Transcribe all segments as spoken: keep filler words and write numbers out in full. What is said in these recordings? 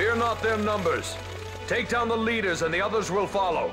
Fear not their numbers. Take down the leaders and the others will follow.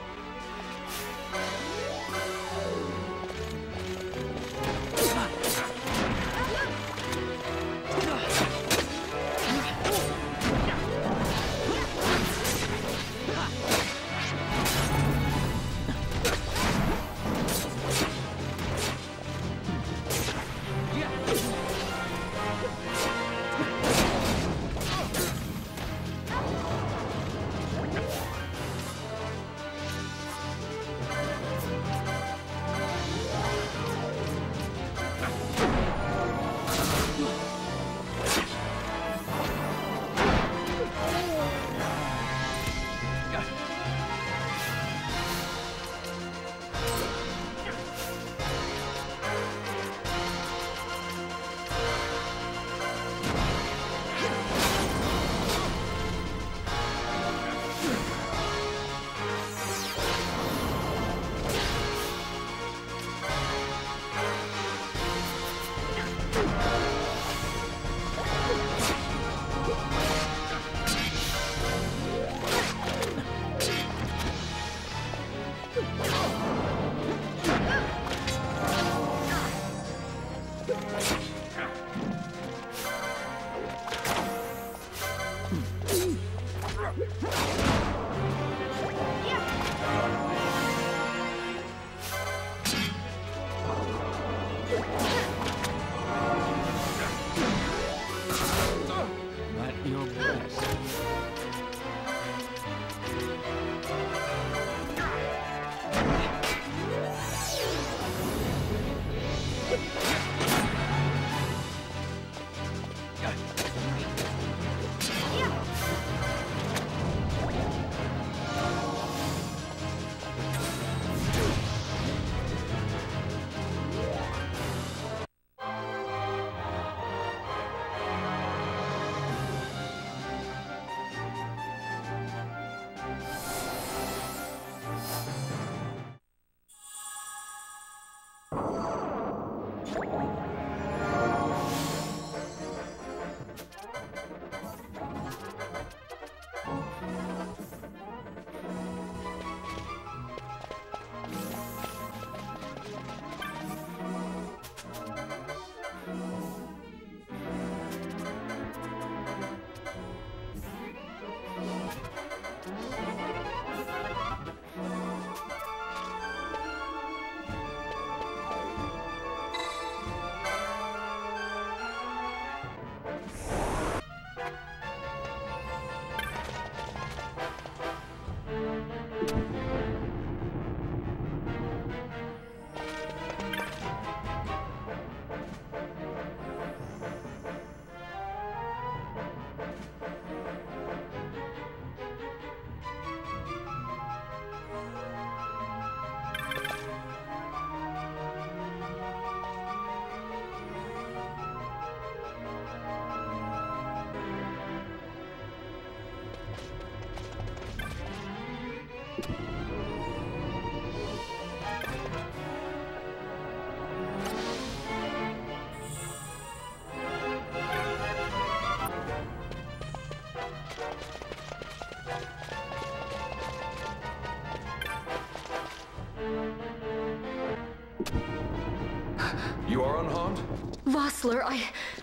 You are unharmed? Vossler, I...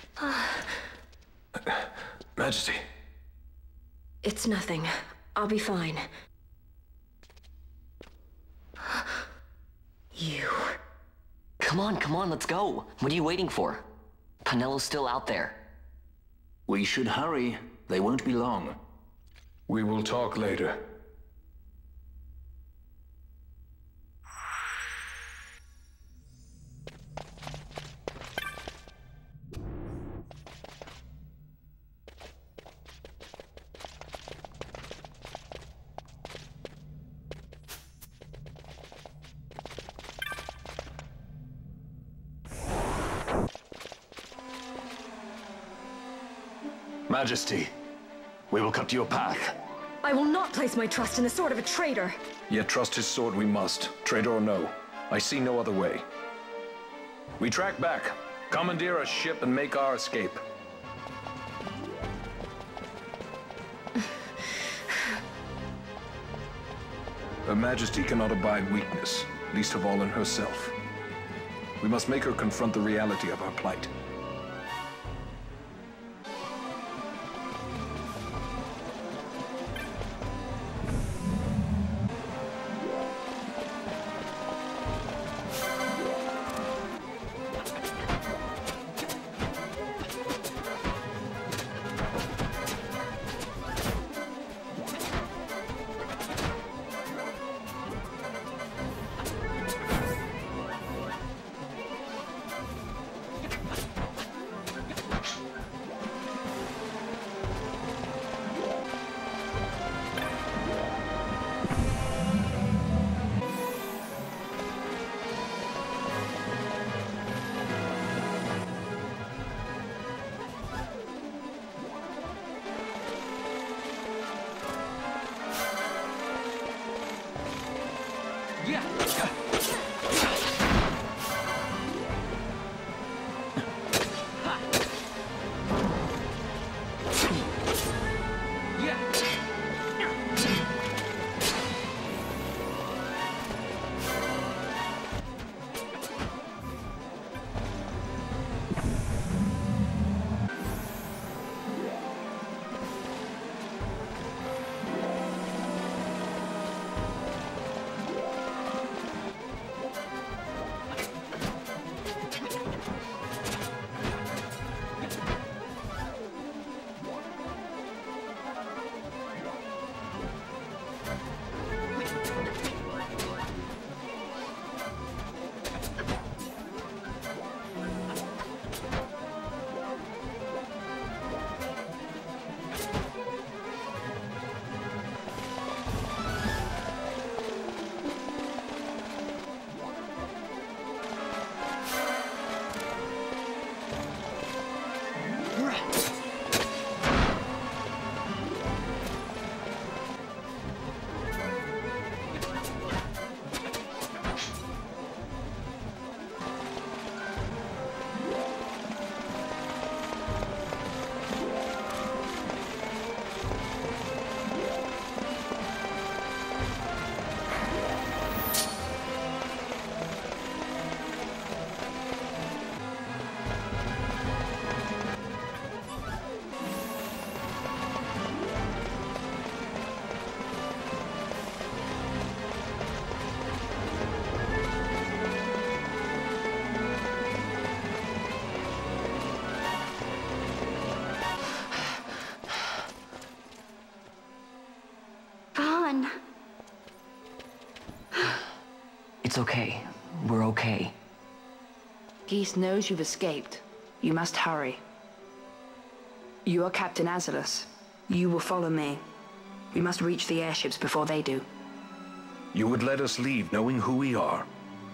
Uh... Majesty. It's nothing. I'll be fine. You... Come on, come on, let's go. What are you waiting for? Penello's still out there. We should hurry. They won't be long. We will talk later. Majesty, we will cut you a path. I will not place my trust in the sword of a traitor. Yet trust his sword we must, traitor or no. I see no other way. We track back, commandeer a ship and make our escape. Her Majesty cannot abide weakness, least of all in herself. We must make her confront the reality of our plight. It's okay. We're okay. Ghis knows you've escaped. You must hurry. You are Captain Azulus. You will follow me. We must reach the airships before they do. You would let us leave knowing who we are?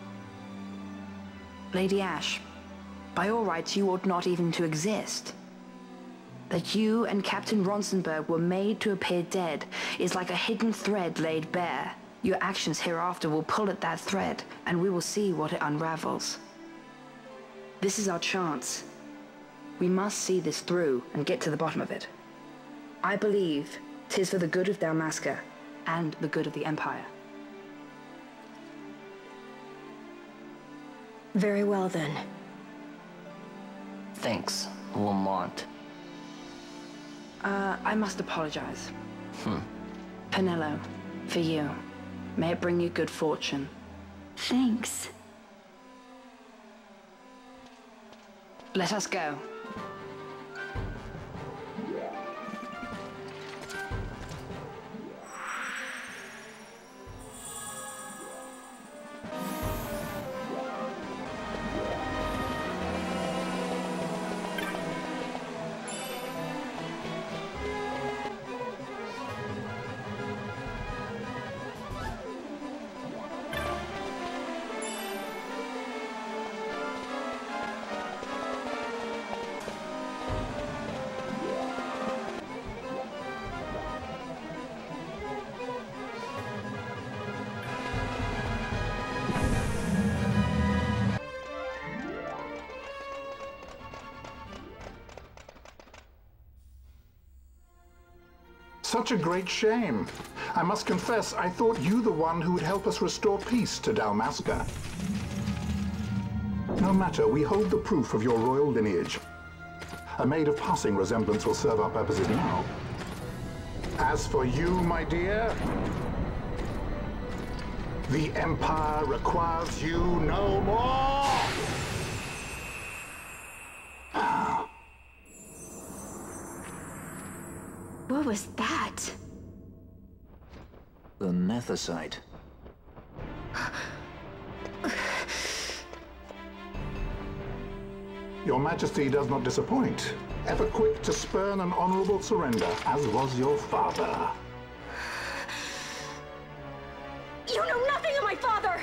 Lady Ash, by all rights you ought not even to exist. That you and Captain Ronsenberg were made to appear dead is like a hidden thread laid bare. Your actions hereafter will pull at that thread, and we will see what it unravels. This is our chance. We must see this through and get to the bottom of it. I believe 'tis for the good of Dalmasca and the good of the Empire. Very well, then. Thanks, Lamont. Uh, I must apologize. Hmm. Penelo, for you. May it bring you good fortune. Thanks. Let us go. such a great shame. I must confess, I thought you the one who would help us restore peace to Dalmasca. No matter, we hold the proof of your royal lineage. A maid of passing resemblance will serve our purposes now. As for you, my dear, the Empire requires you no more! What was that? The Nethicite. Your Majesty does not disappoint. Ever quick to spurn an honorable surrender, as was your father. You know nothing of my father!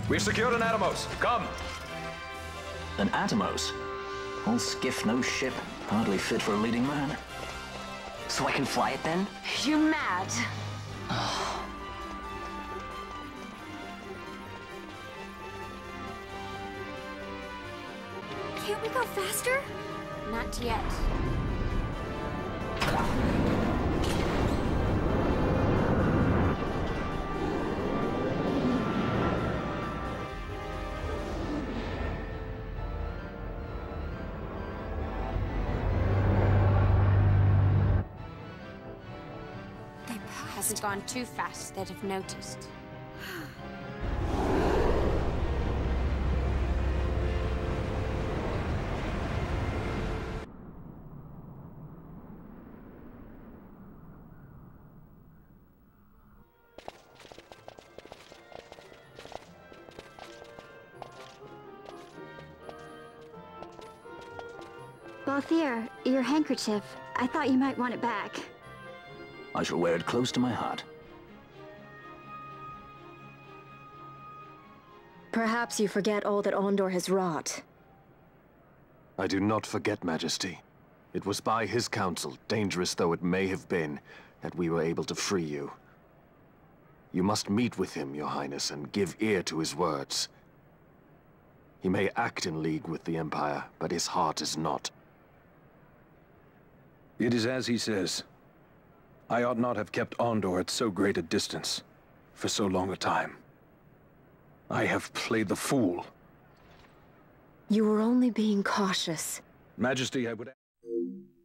We've secured an Atomos. Come! An Atomos? All skiff, no ship. Hardly fit for a leading man. So I can fly it then? You're mad. Can't we go faster? Not yet. Hasn't gone too fast, they'd have noticed. Balthier, your handkerchief. I thought you might want it back. I shall wear it close to my heart. Perhaps you forget all that Ondor has wrought. I do not forget, Majesty. It was by his counsel, dangerous though it may have been, that we were able to free you. You must meet with him, Your Highness, and give ear to his words. He may act in league with the Empire, but his heart is not. It is as he says. I ought not have kept Ondor at so great a distance for so long a time. I have played the fool. You were only being cautious. Majesty, I would...